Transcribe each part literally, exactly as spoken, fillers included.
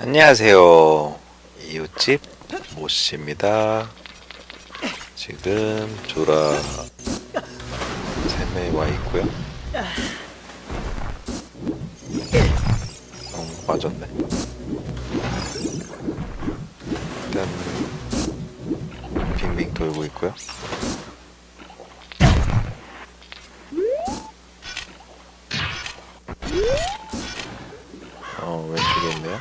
안녕하세요. 이웃집 모씨입니다. 지금 조라 샘에 와 있고요. 너무 빠졌네. 일단 빙빙 돌고 있고요. 어, 왼쪽에 있네요.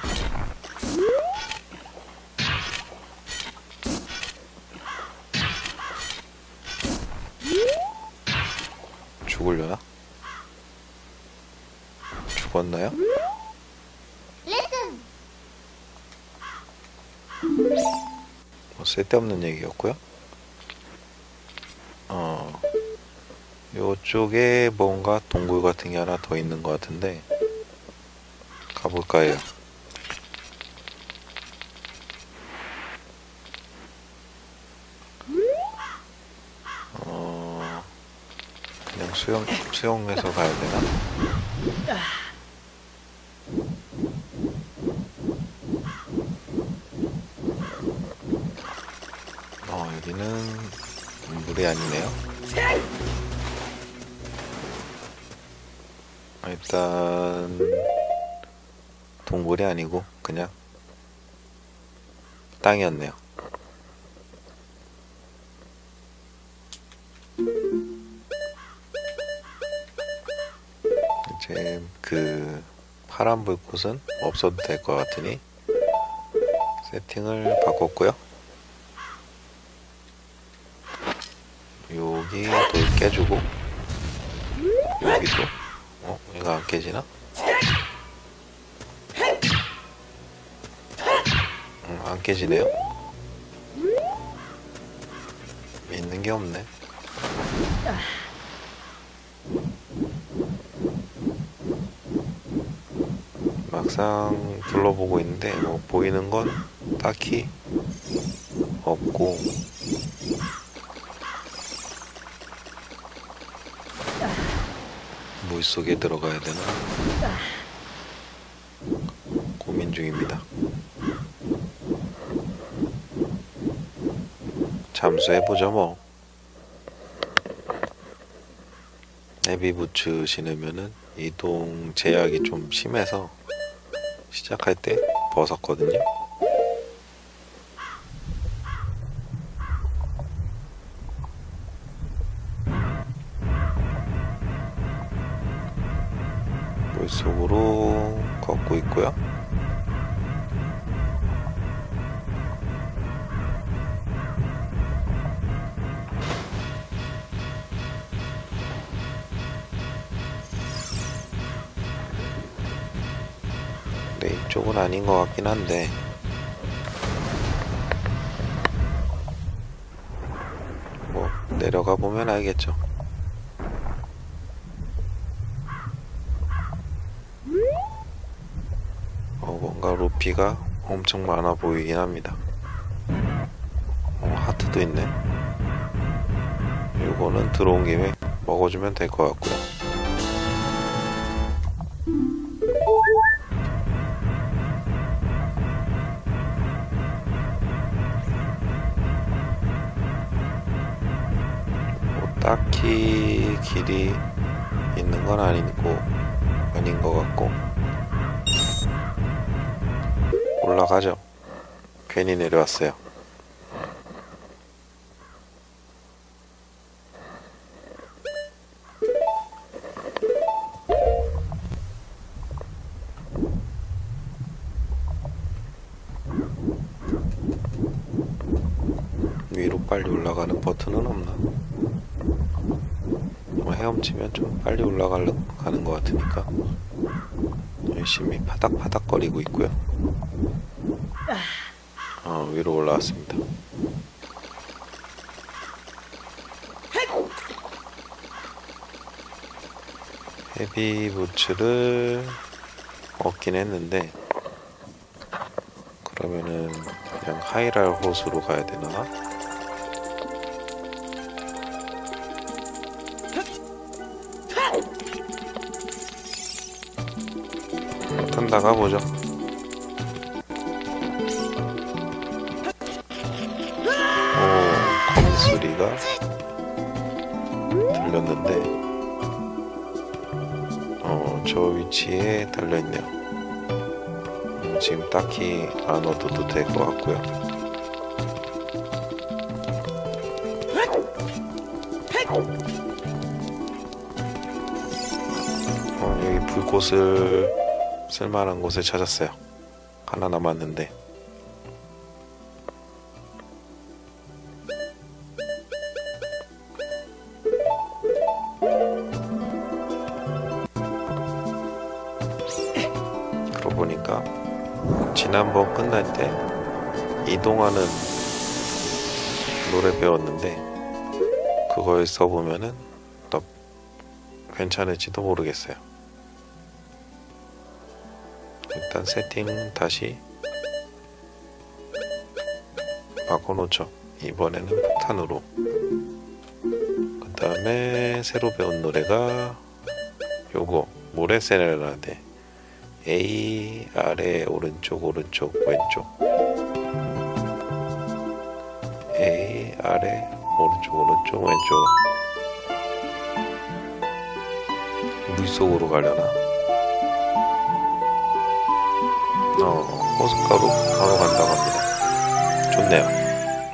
죽으려나? 죽었나요? 뭐 쓸데없는 얘기였고요. 어, 요쪽에 뭔가 동굴 같은 게 하나 더 있는 것 같은데 가볼까요? 어, 그냥 수영, 수영해서 가야 되나? 어, 여기는 물이 아니네요. 일단 동굴이 아니고 그냥 땅이었네요. 이제 그 파란 불꽃은 없어도 될 것 같으니 세팅을 바꿨고요. 여기 돌 깨주고 여기도 어? 이거 안 깨지나? 음, 안 깨지네요. 있는 게 없네. 막상 둘러보고 있는데 뭐 보이는 건 딱히 없고 물속에 들어가야 되나 고민 중입니다. 잠수해보죠 뭐. 헤비부츠 신으면은 이동 제약이 좀 심해서 시작할 때 벗었거든요. 물속으로 걷고 있고요. 네, 이쪽은 아닌 것 같긴 한데 뭐 내려가 보면 알겠죠. 어, 뭔가 루피가 엄청 많아 보이긴 합니다. 어, 하트도 있네. 요거는 들어온 김에 먹어주면 될 것 같고요. 뭐 딱히 길이 있는 건 아니고 아닌 것 같고 올라가죠. 괜히 내려왔어요. 위로 빨리 올라가는 버튼은 없나? 뭐 헤엄치면 좀 빨리 올라가는 것 같으니까 열심히 파닥파닥 거리고 있고요. 어, 위로 올라왔습니다. 헤비부츠를 얻긴 했는데 그러면은 그냥 하이랄 호수로 가야 되나? 일단 나가보죠. 소리가 들렸는데 어, 저 위치에 달려있네요. 음, 지금 딱히 안 얻어도 될 것 같고요. 어, 여기 불꽃을 쓸만한 곳을 찾았어요. 하나 남았는데 그러고 보니까 지난번 끝날 때 이동하는 노래 배웠는데 그걸 써보면은 더 괜찮을지도 모르겠어요. 일단 세팅 다시 바꿔놓죠. 이번에는 폭탄으로. 그 다음에 새로 배운 노래가 요거 모래세레나데. A 아래 오른쪽 오른쪽 왼쪽 A 아래 오른쪽 오른쪽 왼쪽. 물속으로 가려나? 어, 호숫가로 바로 간다고 합니다. 좋네요.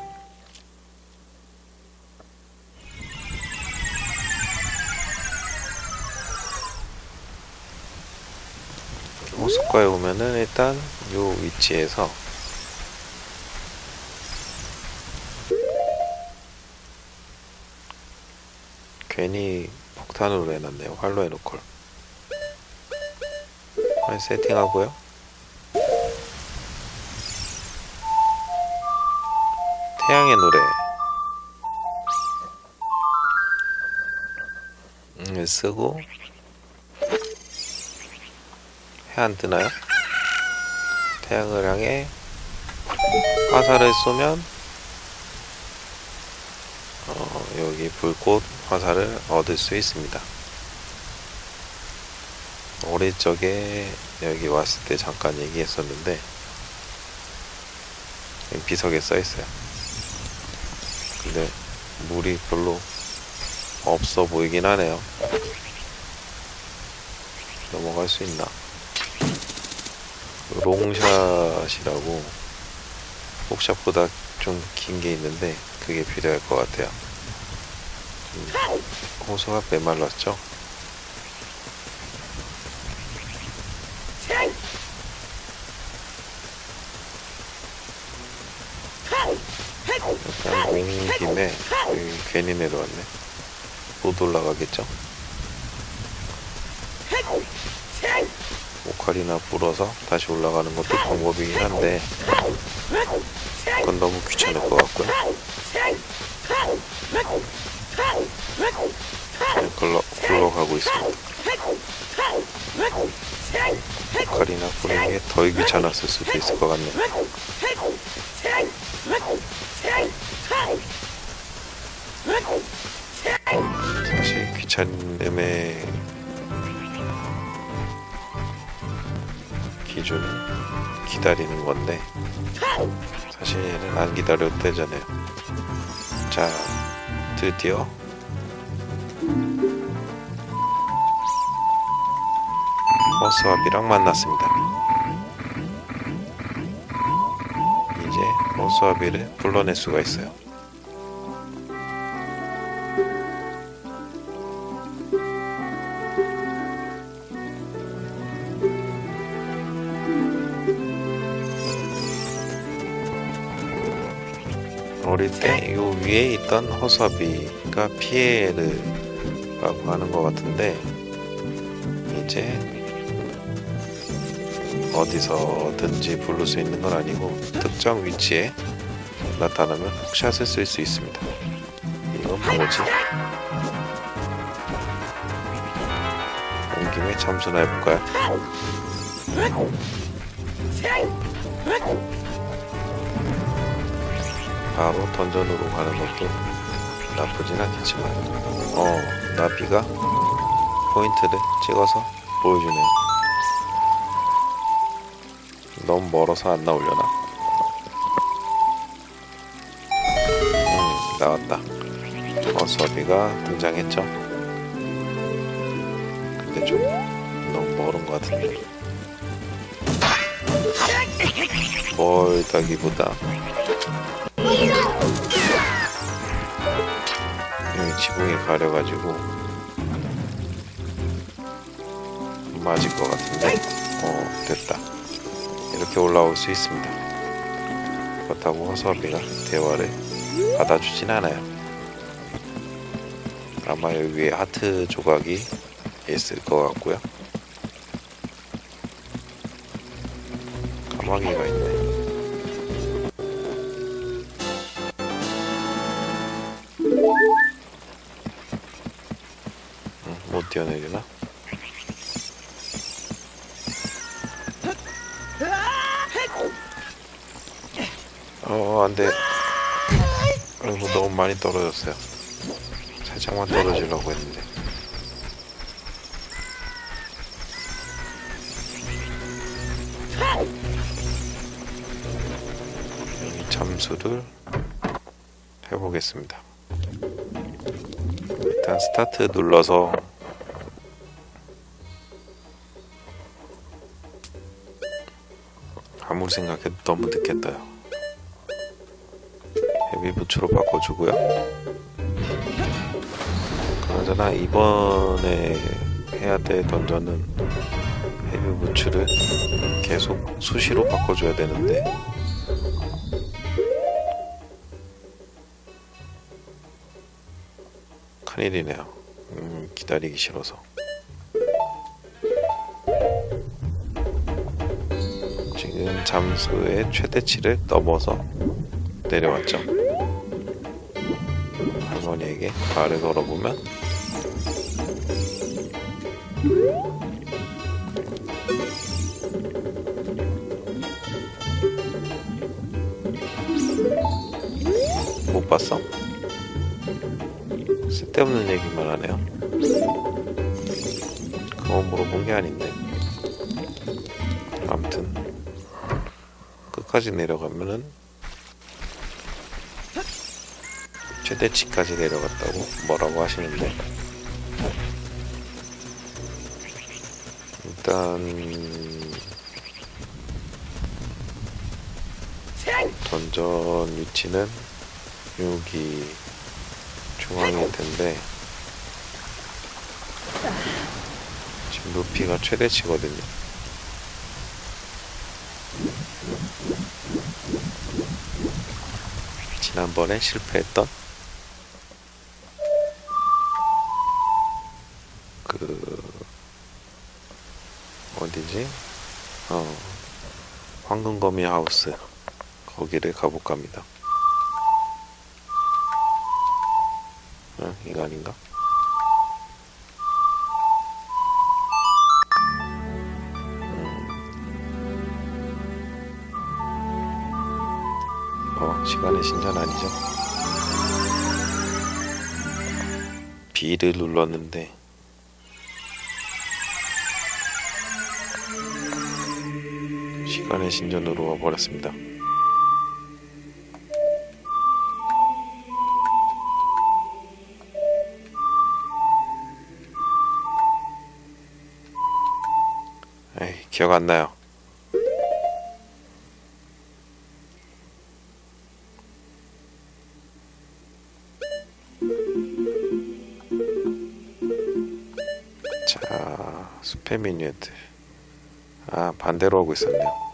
호숫가에 오면은 일단 요 위치에서 괜히 폭탄으로 해놨네요. 활로 해놓걸. 세팅하고요. 태양의 노래 음, 쓰고 해 안 뜨나요? 태양을 향해 화살을 쏘면 어, 여기 불꽃 화살을 얻을 수 있습니다. 어릴 적에 여기 왔을 때 잠깐 얘기했었는데 비석에 써있어요. 근데 물이 별로 없어 보이긴 하네요. 넘어갈 수 있나? 롱샷이라고 폭샷보다 좀 긴 게 있는데 그게 필요할 것 같아요. 음, 호수가 메말랐죠? 일단 온 김에 괜히 내려왔네. 못 올라가겠죠? 오카리나 불어서 다시 올라가는 것도 방법이긴 한데 그건 너무 귀찮을 것 같고요. 그냥 굴러, 굴러가고 있습니다. 오카리나 부르는 게 더 귀찮았을 수도 있을 것 같네요. 사실 귀찮음의 기준은 기다리는 건데 사실 얘는 안 기다려도 되잖아요. 자, 드디어 호수아비랑 만났습니다. 이제 호수아비를 불러낼 수가 있어요. 어릴 때 요 위에 있던 호수아비가 피에르라고 하는 것 같은데 이제 어디서든지 부를 수 있는 건 아니고 특정 위치에 나타나면 훅샷을 쓸 수 있습니다. 이건 뭐지? 온 김에 잠수나 해볼까요? 바로 던전으로 가는 것도 나쁘진 않겠지만 어, 나비가 포인트를 찍어서 보여주네요. 너무 멀어서 안 나오려나? 음, 나왔다. 어서비가 등장했죠. 근데 좀 너무 멀은 것 같은데. 멀다기보다 이 지붕이 가려가지고 맞을 것 같은데. 어, 됐다. 이렇게 올라올 수 있습니다. 그렇다고 허섭이가 대화를 받아주진 않아요. 아마 여기 위에 하트 조각이 있을 것 같고요. 까마귀가 있네. 응, 못 뛰어내리나? 어, 안돼. 아이고, 너무 많이 떨어졌어요. 살짝만 떨어지려고 했는데. 여기 잠수를 해보겠습니다. 일단 스타트 눌러서 아무리 생각해도 너무 늦게 떠요. 헤비부츠로 바꿔주고요. 그나저나 이번에 해야 될 던전은 헤비부츠를 계속 수시로 바꿔줘야 되는데 큰일이네요. 음, 기다리기 싫어서. 지금 잠수의 최대치를 넘어서 내려왔죠. 할머니에게 말을 걸어보면 못 봤어? 쓸데없는 얘기만 하네요. 그건 물어본 게 아닌데. 아무튼 끝까지 내려가면은 최대치까지 내려갔다고 뭐라고 하시는데, 일단 던전 위치는 여기 중앙일 텐데 지금 높이가 최대치거든요. 지난번에 실패했던 그 어디지? 어 황금거미 하우스, 거기를 가볼까 합니다. 어, 이거 아닌가? 음. 어, 시간의 신전 아니죠? B를 눌렀는데 시간의 신전으로 와버렸습니다. 에이, 기억 안 나요. 자, 숲의 미니어들. 아, 반대로 하고 있었네요.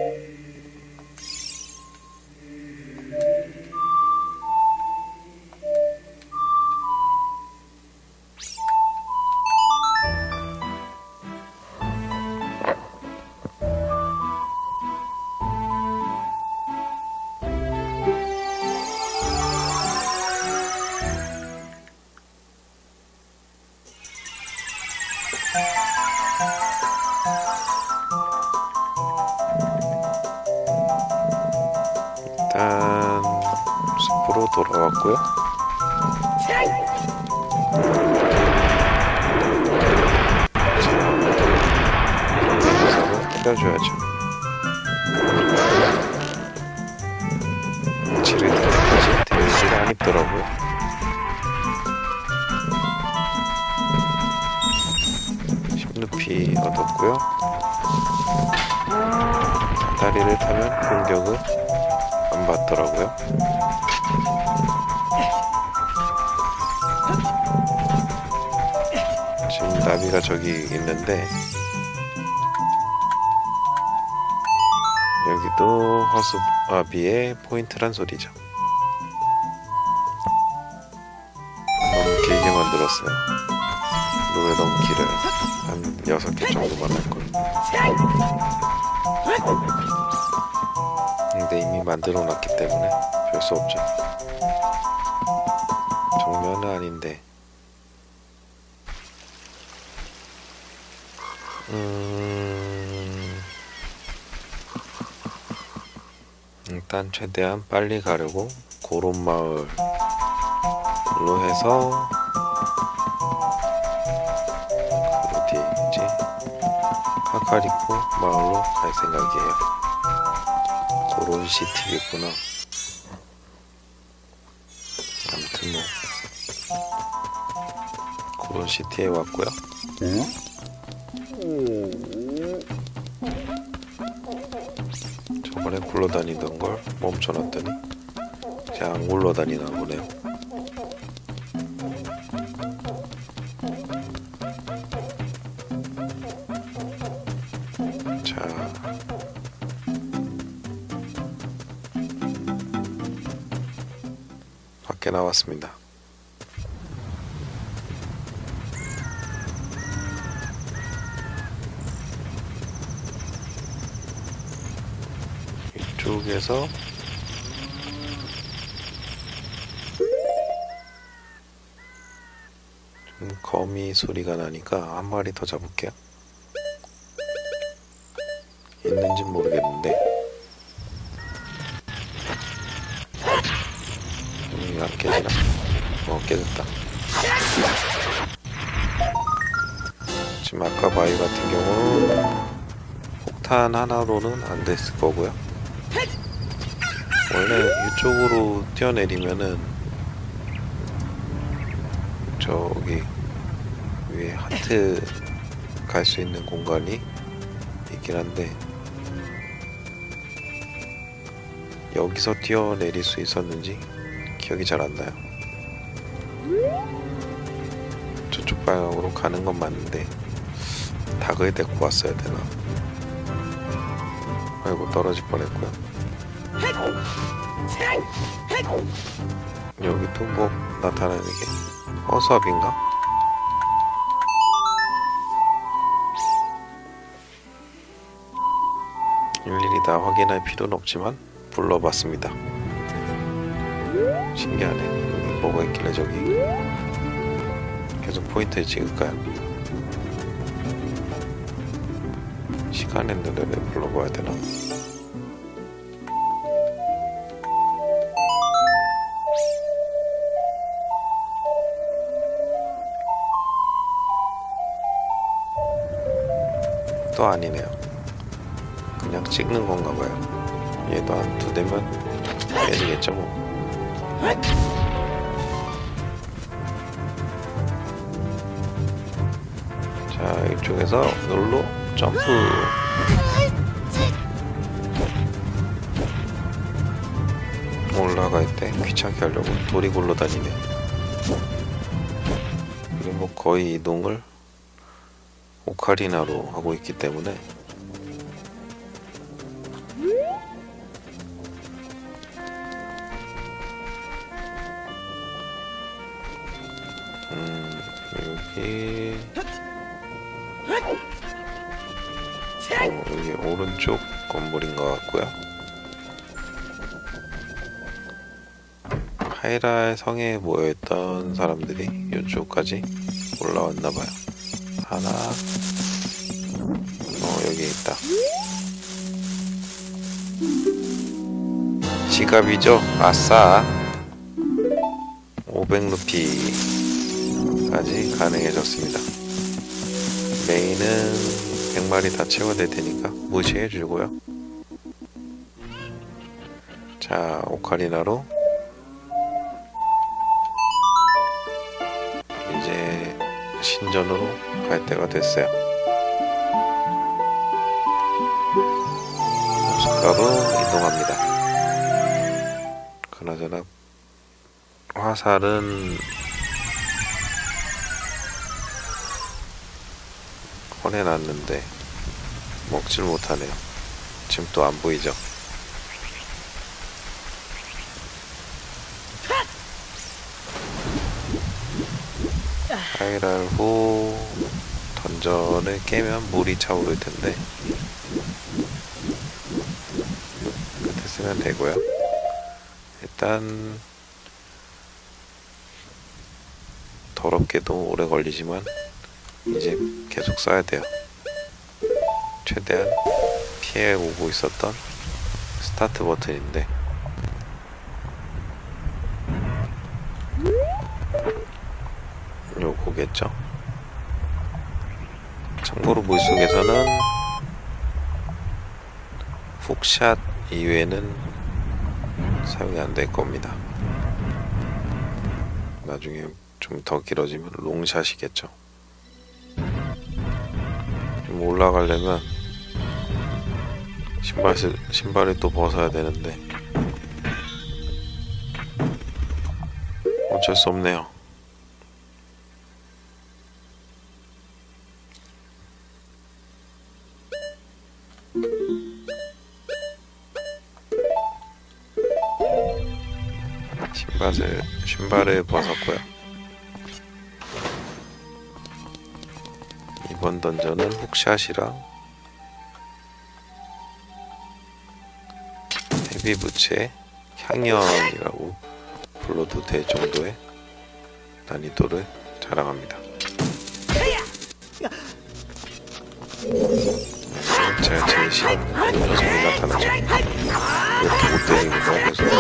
일단 숲으로 돌아왔고요. 여기서 기다려줘야죠. 지를 때까지 데미지가 안 입더라고요. 다리를 타면 공격을 안 받더라고요. 지금 나비가 저기 있는데 여기도 허수아비의 포인트란 소리죠. 너무 길게 만들었어요. 노래 너무 길어요. 한 여섯 개 정도만 할걸. 근데 이미 만들어 놨기 때문에 별 수 없죠. 정면은 아닌데 음... 일단 최대한 빨리 가려고 고론 마을로 해서 그 어디에 있지? 카카리코 마을로 갈 생각이에요. 고론 시티겠구나. 아무튼 뭐 고론 시티에 왔고요. 저번에 굴러다니던 걸 멈춰놨더니 그냥 안 굴러다니나 보네요. 자, 밖에 나왔습니다. 이쪽에서 좀 거미 소리가 나니까 한 마리 더 잡을게요. 있는진 모르겠는데 음, 안 깨지나? 어, 깨졌다. 지금 아까 바위 같은 경우는 폭탄 하나로는 안 됐을 거고요. 원래 이쪽으로 뛰어내리면은 저기 위에 하트 갈 수 있는 공간이 있긴 한데 여기서 뛰어내릴 수 있었는지 기억이 잘 안 나요. 저쪽 방향으로 가는 건 맞는데 닭을 데리고 왔어야 되나? 아이고, 떨어질 뻔했고요. 여기도 뭐 나타나는 게 허수아비인가? 일일이 다 확인할 필요는 없지만 불러봤습니다. 신기하네. 여기 뭐가 있길래 저기 계속 포인트를 찍을까요? 시간의 노래를 불러봐야 되나? 또 아니네요. 그냥 찍는 건가 봐요. 얘도 한 두 대면 깨지겠죠 뭐. 자, 이쪽에서 놀로 점프. 올라갈 때 귀찮게 하려고 돌이 굴러다니네. 이게 뭐 거의 이동을 오카리나로 하고 있기 때문에 음, 여기 어, 여기 오른쪽 건물인 것 같고요. 하이랄 성에 모여있던 사람들이 이쪽까지 올라왔나봐요. 하나, 어, 여기 있다. 지갑이죠? 아싸. 오백 루피까지 가능해졌습니다. 메인은 백 마리 다 채워낼 테니까 무시해주고요. 자, 오카리나로 이제 신전으로 갈 때가 됐어요. 바닷가로 이동합니다. 그나저나 화살은 꺼내놨는데 먹질 못하네요. 지금 또 안 보이죠? 스파이럴후 던전을 깨면 물이 차오를 텐데 끝에 쓰면 되고요. 일단 더럽게도 오래 걸리지만 이제 계속 써야 돼요. 최대한 피해 오고 있었던 스타트 버튼인데 요거겠죠. 참고로 물속에서는 훅샷 이외에는 사용이 안 될 겁니다. 나중에 좀 더 길어지면 롱샷이겠죠. 좀 올라가려면 신발, 신발을 또 벗어야 되는데 어쩔 수 없네요. 신발을, 신발을 벗었고요. 이번 던전은 훅샷이랑 헤비부츠의 향연이라고 불러도 될 정도의 난이도를 자랑합니다. 제가 제일 싫어하는 녀석이 나타나죠. 이렇게 못 때리는구나.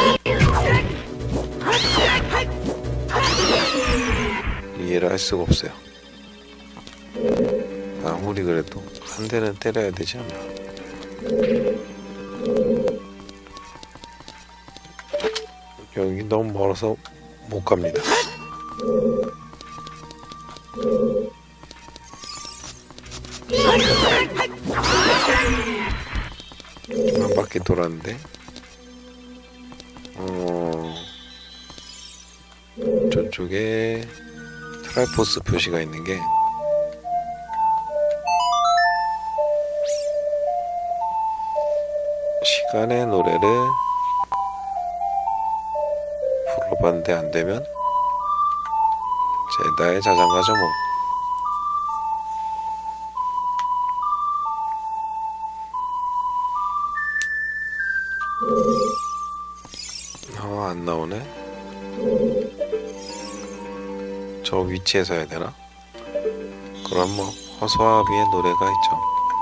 그래서 이해를 할 수가 없어요. 아무리 그래도 한 대는 때려야 되지 않나. 여기 너무 멀어서 못 갑니다. 한 바퀴 돌았는데 어... 저쪽에 트라이포스 표시가 있는 게 시간의 노래를 불러봤는데 안 되면 제다의 자장가죠 뭐. 어, 안 나오네. 저 위치에서 해야 되나? 그럼 뭐 허수아비의 노래가 있죠.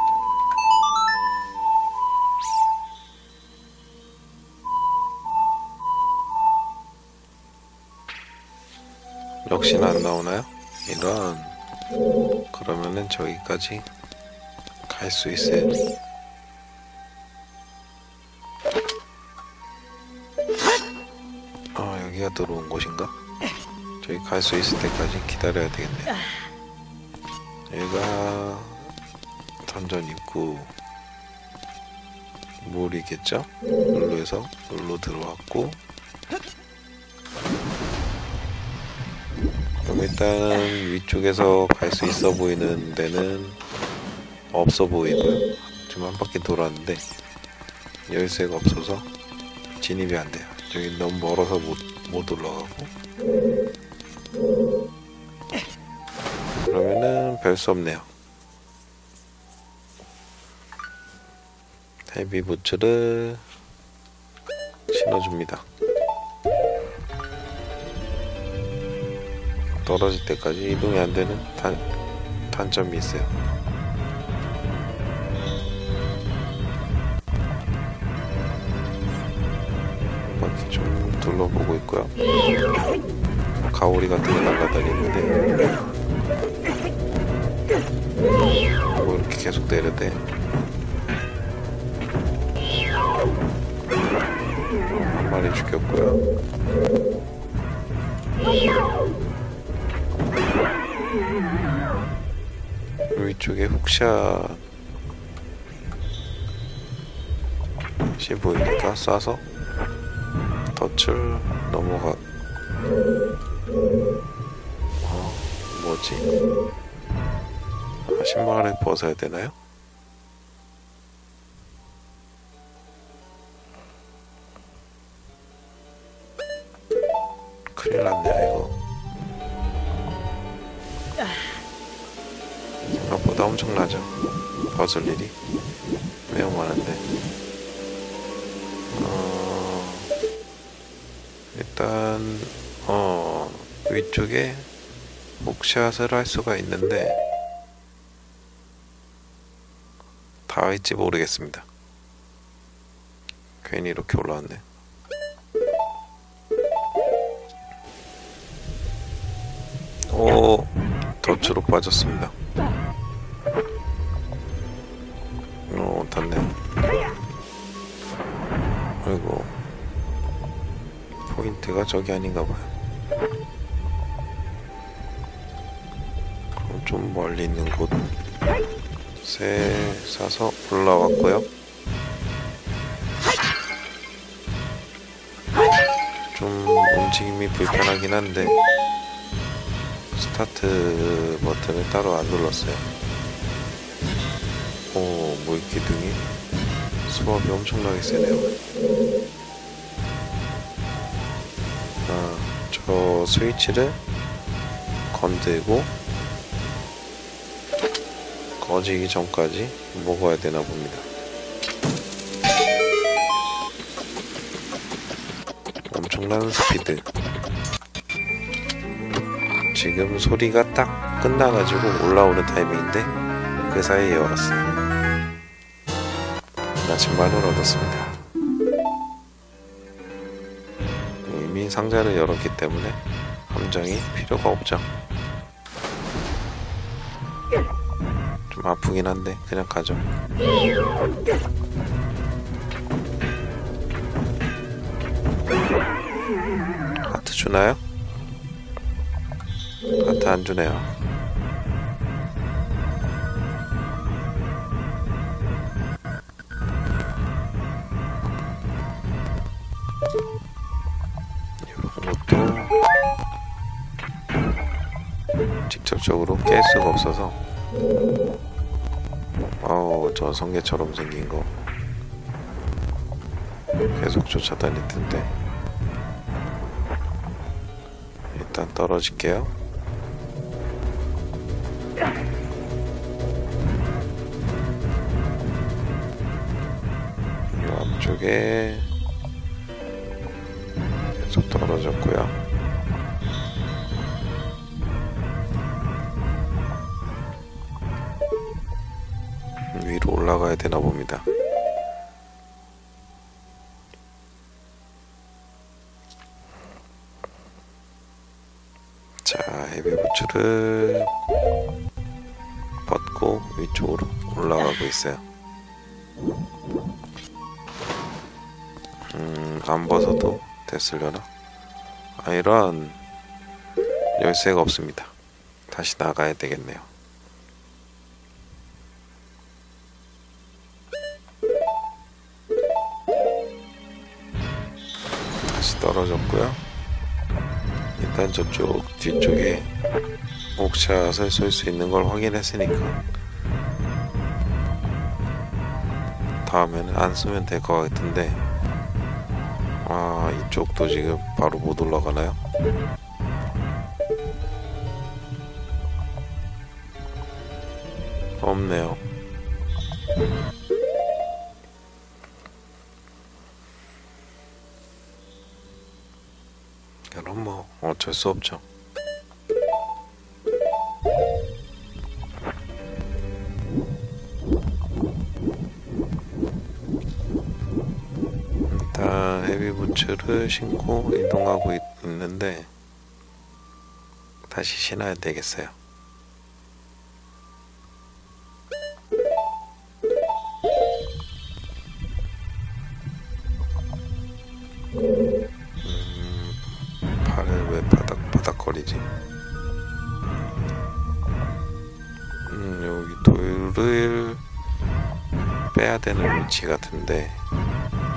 역시나 안 나오나요? 이런. 그러면은 저기까지 갈 수 있어요. 아, 여기가 들어온 곳인가? 저기 갈 수 있을 때까지 기다려야 되겠네요. 여기가 던전 입구 물이겠죠? 물로 해서 물로 들어왔고, 그럼 일단 위쪽에서 갈 수 있어 보이는 데는 없어 보이고요. 지금 한 바퀴 돌았는데 열쇠가 없어서 진입이 안 돼요. 저기 너무 멀어서 못, 못 올라가고. 그러면은 별 수 없네요. 헤비 부츠를 신어줍니다. 떨어질 때까지 이동이 안 되는 단, 단점이 있어요. 한 바퀴 좀 둘러보고 있고요. 가오리 같은 게 날아다니는데 뭐 이렇게 계속 내려대. 한 마리 죽였고요. 위쪽에 훅샷 시 보이니까 쏴서 덫을 넘어가. 어, 뭐지? 아, 신발을 벗어야 되나요? 큰일 났네요 이거. 생각보다 엄청나죠? 벗을 일이 매우 많은데. 어... 일단 어... 위쪽에 훅샷을 할 수가 있는데 다 할지 모르겠습니다. 괜히 이렇게 올라왔네. 오, 덫으로 빠졌습니다. 어, 닿네. 아이고, 포인트가 저기 아닌가봐요. 그럼 좀 멀리 있는 곳에 사서 올라왔고요. 좀 움직임이 불편하긴 한데 스타트 버튼을 따로 안 눌렀어요. 오, 물기둥이 수압이 엄청나게 세네요. 아, 저 스위치를 건들고 꺼지기 전까지 먹어야 되나 봅니다. 엄청난 스피드. 지금 소리가 딱 끝나가지고 올라오는 타이밍인데 그 사이에 열었어요. 나침반을 얻었습니다. 이미 상자를 열었기 때문에 함정이 필요가 없죠. 좀 아프긴 한데 그냥 가죠. 하트 주나요? 하트 안 주네요. 직접적으로 깰 수가 없어서. 아우, 저 성게처럼 생긴 거 계속 쫓아다닐 텐데. 일단 떨어질게요. 이 앞쪽에 계속 떨어졌고요. 위로 올라가야 되나 봅니다. 자, 헤비부츠를 벗고 위쪽으로 올라가고 있어요. 음, 안 벗어도 됐으려나? 아, 이런 열쇠가 없습니다. 다시 나가야 되겠네요. 다시 떨어졌고요. 일단 저쪽 뒤쪽에 옥샷을 쏠 수 있는 걸 확인했으니까 다음에는 안 쓰면 될 것 같은데. 아, 이쪽도 지금 바로 못 올라가나요? 없네요. 그럼 뭐 어쩔 수 없죠. 일단 헤비부츠를 신고 이동하고 있, 있는데 다시 신어야 되겠어요. 왜 바닥바닥거리지? 음, 여기 돌을 빼야 되는 위치 같은데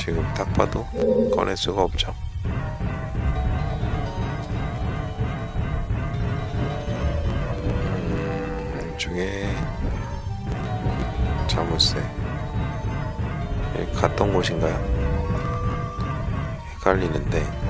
지금 딱 봐도 꺼낼 수가 없죠. 음, 중에 자물쇠 여기 갔던 곳인가요? 헷갈리는데.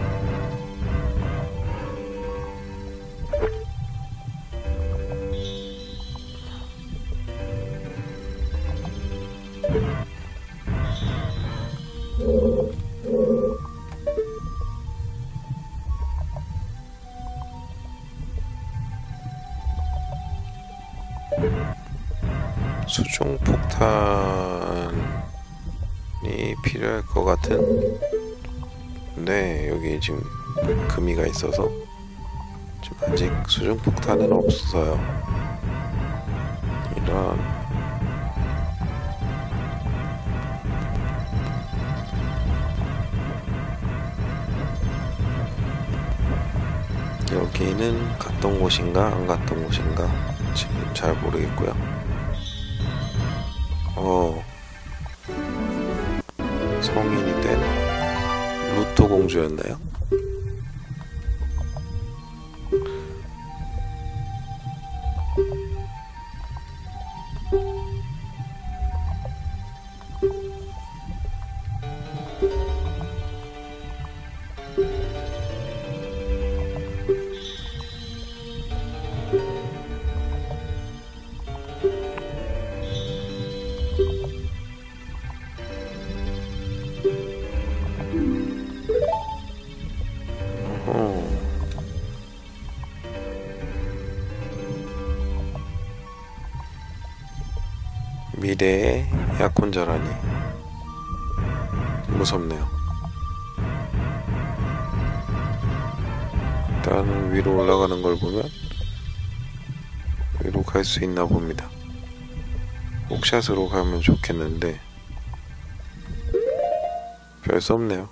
수중 폭탄이 필요할 것 같은. 네, 여기 지금 금이가 있어서 지금 아직 수중 폭탄은 없어요. 이런. 여기는 갔던 곳인가 안 갔던 곳인가 지금 잘 모르겠고요. 어, 성인이 된 루토 공주였나요? 미래의 약혼자라니 무섭네요. 일단 위로 올라가는 걸 보면 위로 갈 수 있나 봅니다. 옥샷으로 가면 좋겠는데 별 수 없네요.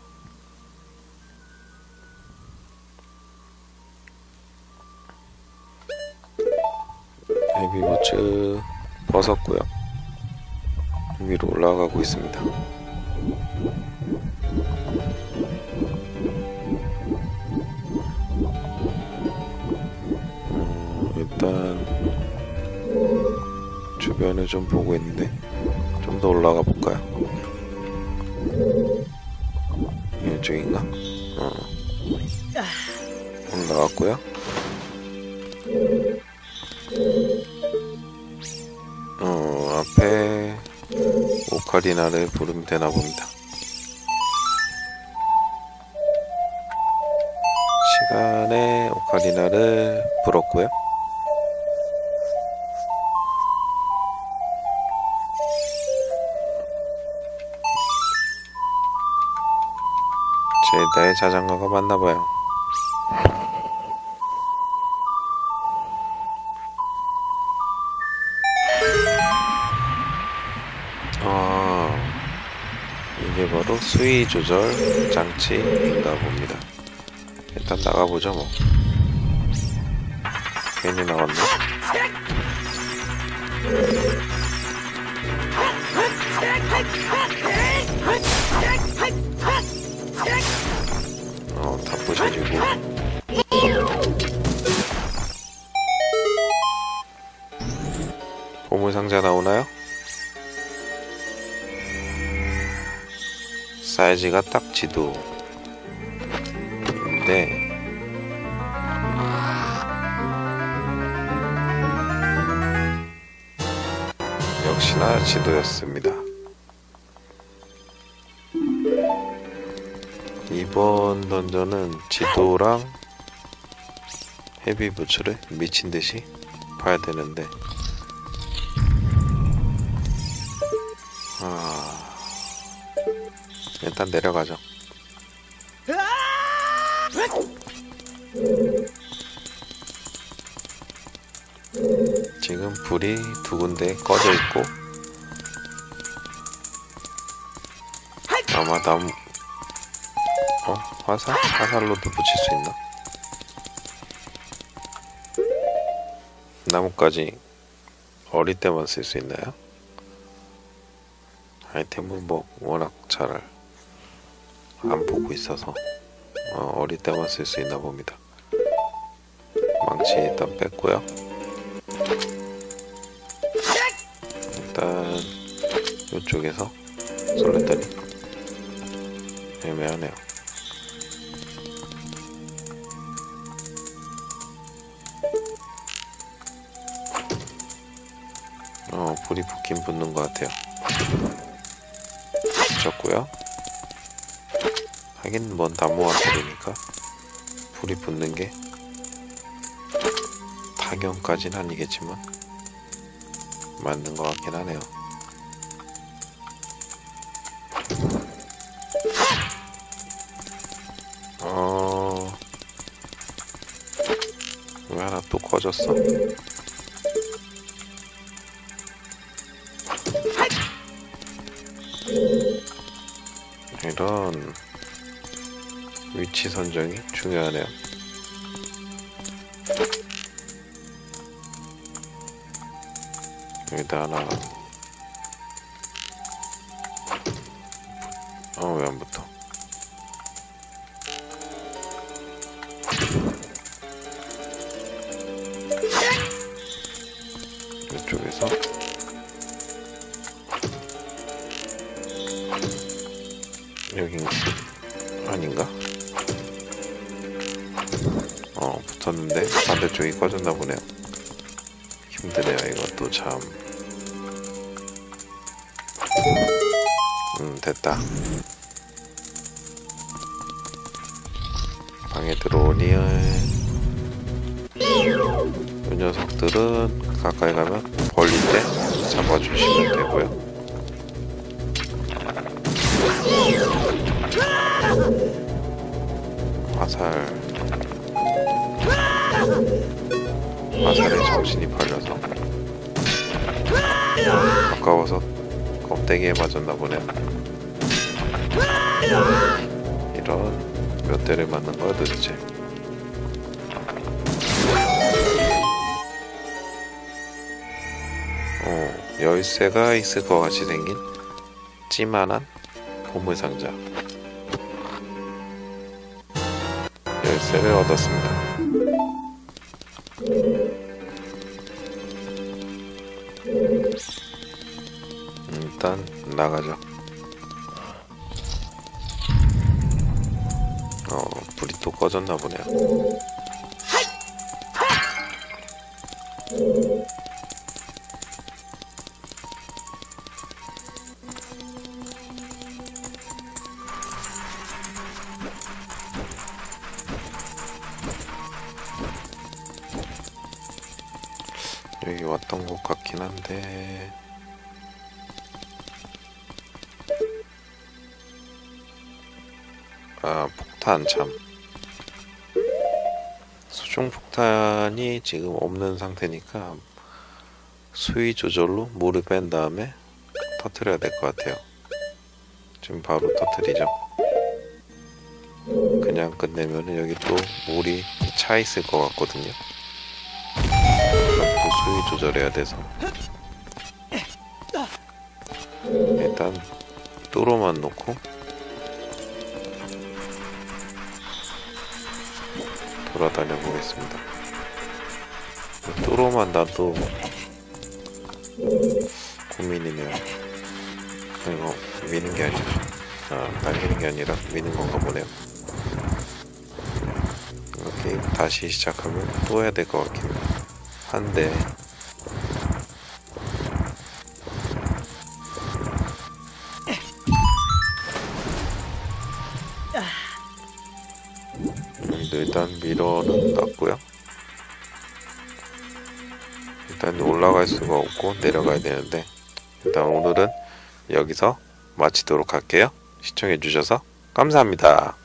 헤비부츠 벗었고요. 위로 올라가고 있습니다. 음, 일단 주변을 좀 보고 있는데 좀 더 올라가 볼까요? 이쪽인가? 어. 올라갔고요. 어, 앞에 오카리나를 부르면 되나 봅니다. 시간에 오카리나를 불었고요. 제다의 자장가가 맞나봐요. 이게 바로 수위 조절 장치인가 봅니다. 일단 나가보죠 뭐. 괜히 나왔네. 어, 다 부셔지고. 보물상자 나오나요? 사이즈가 딱 지도. 네. 역시나 지도였습니다. 이번 던전은 지도랑 헤비부츠를 미친듯이 봐야 되는데 아... 일단 내려가죠. 지금 불이 두 군데 꺼져 있고 아마 나무 어? 화살? 화살로도 붙일 수 있나? 나뭇가지 어릴 때만 쓸 수 있나요? 아이템은 뭐 워낙 잘 안 보고 있어서 어, 어릴 때만 쓸 수 있나 봅니다. 망치 일단 뺐고요. 일단 이쪽에서 쏠렸더니 애매하네요. 어, 불이 붙긴 붙는 것 같아요. 붙였고요. 하긴 뭔 나무화살이니까 불이 붙는 게 타격까진 아니겠지만 맞는 것 같긴 하네요. 어... 왜 하나 또 꺼졌어? 이런 위치 선정이 중요하네요. 여기다 하나. 어, 왜 안 붙어? 이쪽에서 여긴 아닌가? 어, 붙었는데 반대쪽이 꺼졌나 보네요. 힘드네요, 이것도 참. 음, 됐다. 방에 들어오니 이 녀석들은 가까이 가면 벌릴 때 잡아주시면 되고요. 화살 화살에 정신이 팔려서 가까워서 껍데기에 맞았나 보네요. 이런 몇 대를 맞는 거야 도대체. 어, 열쇠가 있을 것 같이 생긴 찌만한 보물상자. 열쇠를 얻었습니다. 일단 나가죠. 어, 불이 또 꺼졌나 보네요. 여기 왔던 것 같긴 한데 아, 폭탄 참. 수중 폭탄이 지금 없는 상태니까 수위 조절로 물을 뺀 다음에 터트려야 될 것 같아요. 지금 바로 터트리죠. 그냥 끝내면 여기 또 물이 차 있을 것 같거든요. 또 수위 조절해야 돼서 일단 뚜로만 놓고 돌아다녀 보겠습니다. 뚜로만 놔도 고민이네요. 이거 미는 게 아니라 아, 당기는 게 아니라 미는 건가 보네요. 이거 게임 다시 시작하면 또 해야 될 것 같긴 한데 일단 미러는 놨고요. 일단 올라갈 수가 없고 내려가야 되는데 일단 오늘은 여기서 마치도록 할게요. 시청해주셔서 감사합니다.